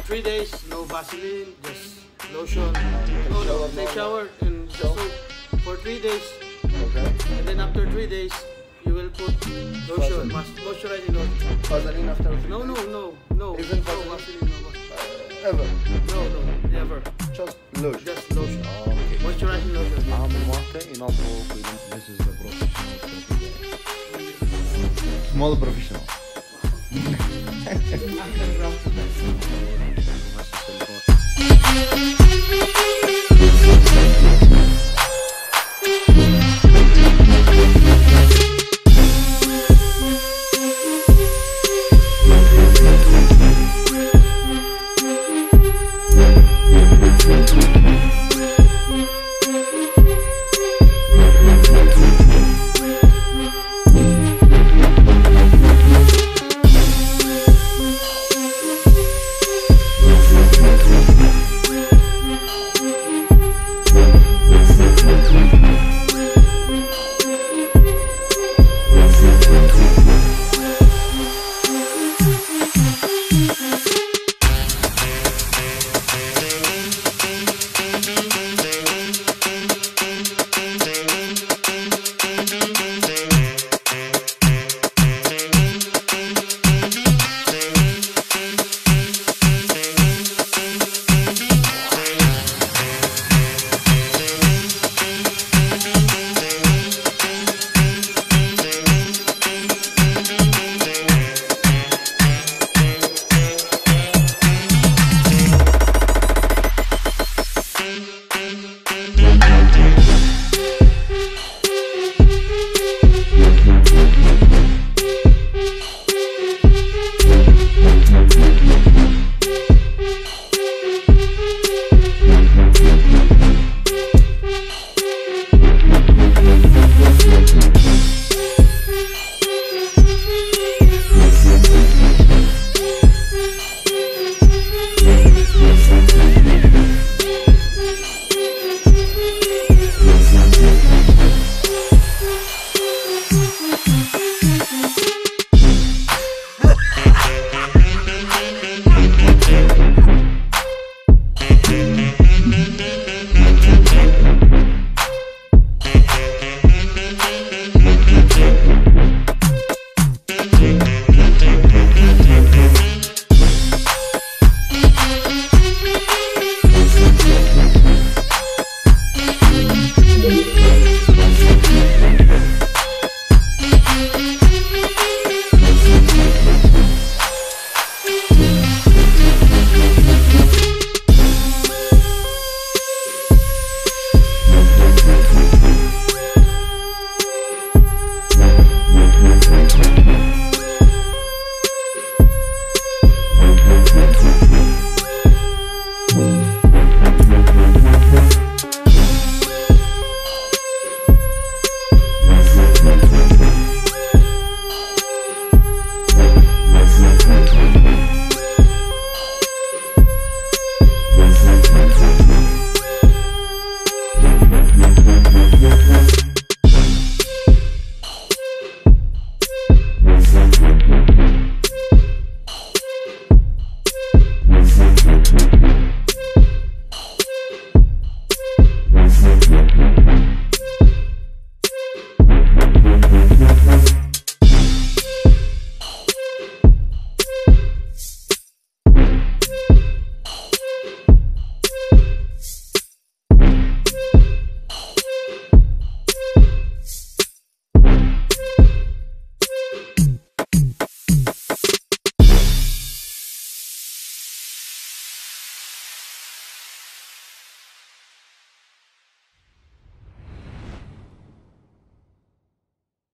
3 days, no Vaseline, just lotion. No, take shower and just soap for 3 days. Okay. And then after 3 days, you will put lotion, moisturizing lotion. Vaseline after 3 No, days? no. Even no Vaseline? Vaseline, no. Ever? No, never. Just lotion? Just lotion. Okay. Moisturizing lotion. عامل واحدة ينظفوا في this is the professional. Small professional.